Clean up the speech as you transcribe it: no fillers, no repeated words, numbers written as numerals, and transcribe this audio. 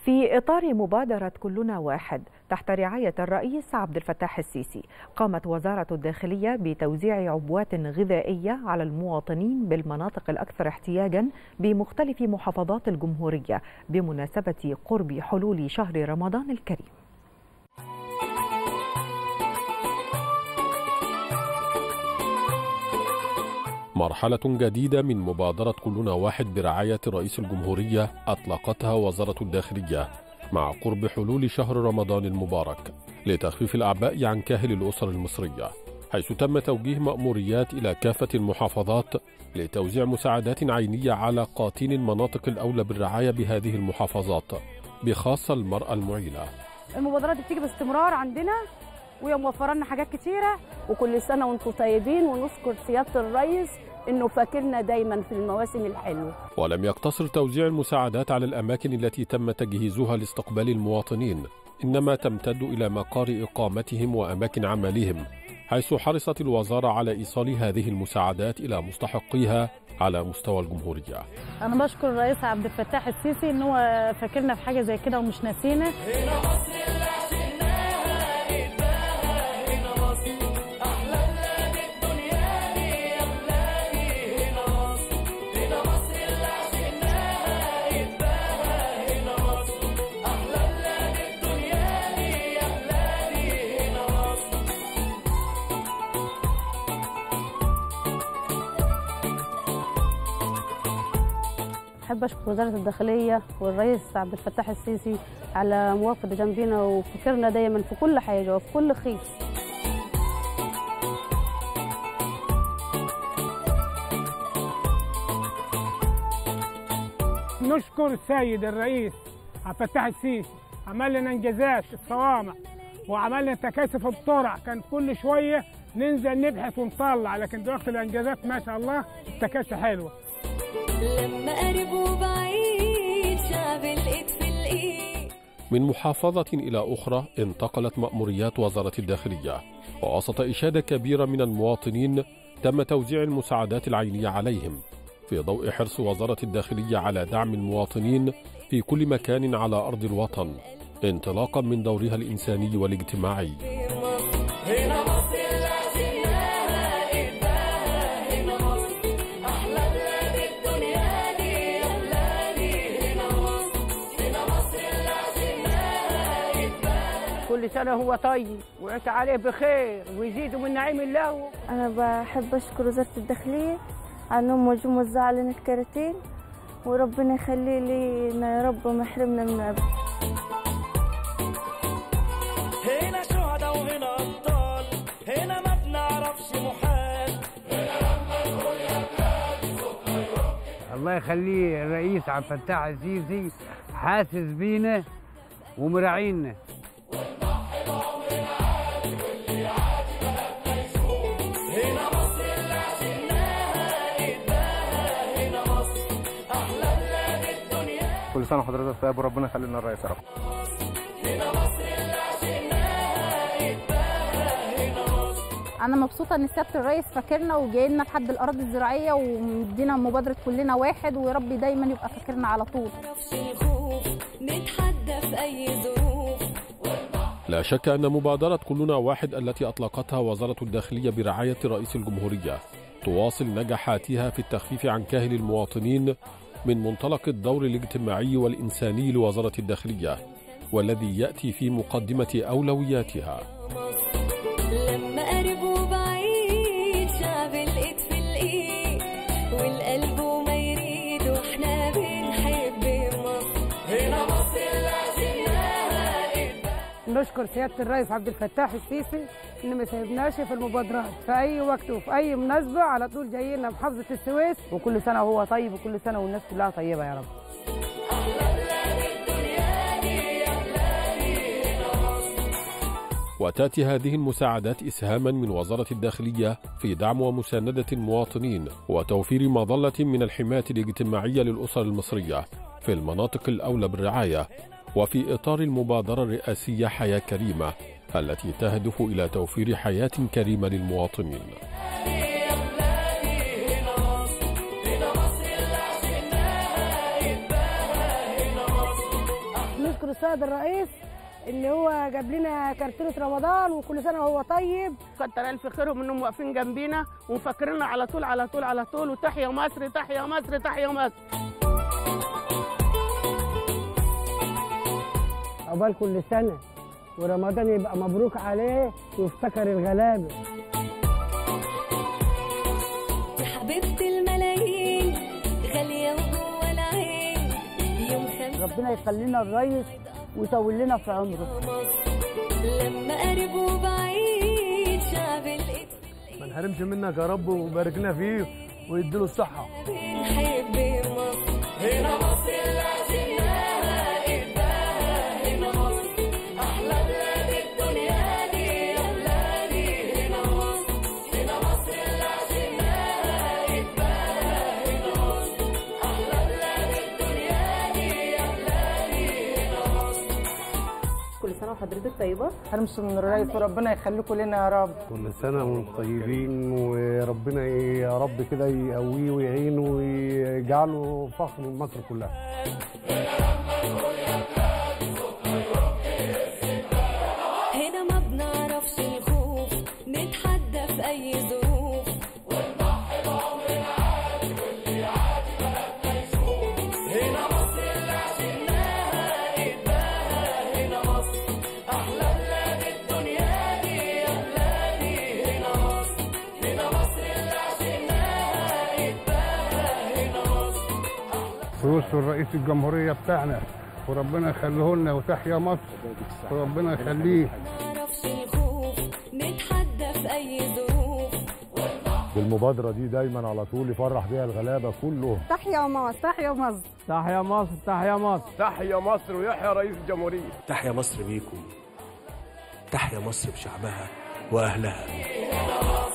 في إطار مبادرة كلنا واحد تحت رعاية الرئيس عبد الفتاح السيسي، قامت وزارة الداخلية بتوزيع عبوات غذائية على المواطنين بالمناطق الأكثر احتياجا بمختلف محافظات الجمهورية بمناسبة قرب حلول شهر رمضان الكريم. مرحلة جديدة من مبادرة كلنا واحد برعاية رئيس الجمهورية أطلقتها وزارة الداخلية مع قرب حلول شهر رمضان المبارك لتخفيف الأعباء عن كاهل الأسر المصرية، حيث تم توجيه مأموريات إلى كافة المحافظات لتوزيع مساعدات عينية على قاطين المناطق الأولى بالرعاية بهذه المحافظات، بخاصة المرأة المعيلة. المبادرات دي بتيجي باستمرار عندنا وهي موفره لنا حاجات كتيره، وكل سنه وانتم طيبين، ونشكر سياده الرئيس انه فاكرنا دايما في المواسم الحلوه. ولم يقتصر توزيع المساعدات على الاماكن التي تم تجهيزها لاستقبال المواطنين، انما تمتد الى مقار اقامتهم واماكن عملهم، حيث حرصت الوزاره على ايصال هذه المساعدات الى مستحقيها على مستوى الجمهوريه. انا بشكر الرئيس عبد الفتاح السيسي ان هو فاكرنا في حاجه زي كده ومش ناسينا. أحب أشكر وزارة الداخلية والرئيس عبد الفتاح السيسي على موافقة جنبنا وفكرنا دايما في كل حاجة وفي كل خير. نشكر السيد الرئيس عبد الفتاح السيسي، عمل لنا انجازات الصوامع وعمل لنا تكاتف الطرق، كان كل شوية ننزل نبحث ونطلع، لكن دلوقتي الانجازات ما شاء الله التكاتف حلوة. لما قرب وبعيد شعب الايد في الايد. من محافظة إلى أخرى انتقلت مأموريات وزارة الداخلية، ووسط إشادة كبيرة من المواطنين تم توزيع المساعدات العينية عليهم، في ضوء حرص وزارة الداخلية على دعم المواطنين في كل مكان على أرض الوطن، انطلاقا من دورها الإنساني والاجتماعي. كل سنة هو طيب وأنت عليه بخير ويزيدوا من نعيم الله. أنا بحب أشكر وزارة الداخلية على أنهم موزعوا لنا الكراتين، وربنا يخلي لنا يا رب ما يحرمنا من أبدا. هنا شهداء وهنا أبطال، هنا ما بنعرفش محال، هنا لما نقول يا بلاد صوتنا يروح. الله يخليه الرئيس عبد الفتاح السيسي حاسس بينا ومراعينا. كل سنه وحضرتك طيب وربنا يخلي لنا الرئيس يا رب. أنا مبسوطة إن سيادة الرئيس فاكرنا وجاي لنا لحد الأراضي الزراعية ومدينا مبادرة كلنا واحد، ويا رب دايما يبقى فاكرنا على طول. نتحدى في أي ظروف. لا شك أن مبادرة كلنا واحد التي أطلقتها وزارة الداخلية برعاية رئيس الجمهورية تواصل نجاحاتها في التخفيف عن كاهل المواطنين من منطلق الدور الاجتماعي والإنساني لوزارة الداخلية، والذي يأتي في مقدمة أولوياتها. لما قرب وبعيد شعب الايد في الايد، والقلب وما يريد، واحنا بنحب مصر. هنا مصر لازمناها ايدنا. نشكر سيادة الرئيس عبد الفتاح السيسي إن ما سيبناش في المبادرات، في أي وقت وفي أي مناسبة على طول جاي لنا محافظة السويس، وكل سنة وهو طيب وكل سنة والناس كلها طيبة يا رب. وتأتي هذه المساعدات إسهاما من وزارة الداخلية في دعم ومساندة المواطنين وتوفير مظلة من الحماية الاجتماعية للأسر المصرية في المناطق الأولى بالرعاية، وفي إطار المبادرة الرئاسية حياة كريمة التي تهدف إلى توفير حياة كريمة للمواطنين. بنشكر السيد الرئيس ان هو جاب لنا كرتونه رمضان، وكل سنه وهو طيب. كتر الف خيرهم انهم واقفين جنبينا ومفكريننا على طول على طول على طول. وتحيا مصر تحيا مصر تحيا مصر. عقبال كل سنه ورمضان يبقى مبروك عليه ويفتكر الغلابه. يا حبيبه الملايين غاليه وجوه العين يوم خمسة. ربنا يخلينا الريس ويطول لنا في عمره. لما قريب وبعيد شعب ما نحرمش منك يا رب وبارك لنا فيه ويديله الصحه. بنحب مصر. هنا مصر اللي عشناها قدها. هنا مصر احلى بلاد الدنيا دي يا بلادي. هنا مصر هنا مصر اللي عشناها قدها. هنا مصر احلى بلاد الدنيا دي يا بلادي. هنا مصر. كل سنة وحضرتك طيبة. حرمش من الرئيس وربنا يخليكم لنا يا رب. كل سنه وانتم طيبين وربنا يا رب كده يقويه ويعينه ويجعله فخر لمصر كلها. هنا ما بنعرفش الخوف نتحدى في أي ظروف ونضحي بعمرنا عادي واللي عادي بلدنا يشوف. هنا مصر اللي عشناها قدها. هنا مصر أحلى بلاد الدنيا دي يا بلادي. هنا مصر هنا مصر اللي عشناها قدها. هنا مصر فلوس الرئيس الجمهورية بتاعنا وربنا يخليه لنا وتحيا مصر وربنا يخليه. نعرفش الخوف نتحدى في أي ظروف. بالمبادره دي دايما على طول يفرح بيها الغلابه كلهم. تحيا مصر تحيا مصر تحيا مصر تحيا مصر تحيا مصر ويحيى رئيس الجمهوريه. تحيا مصر بيكم، تحيا مصر بشعبها وأهلها.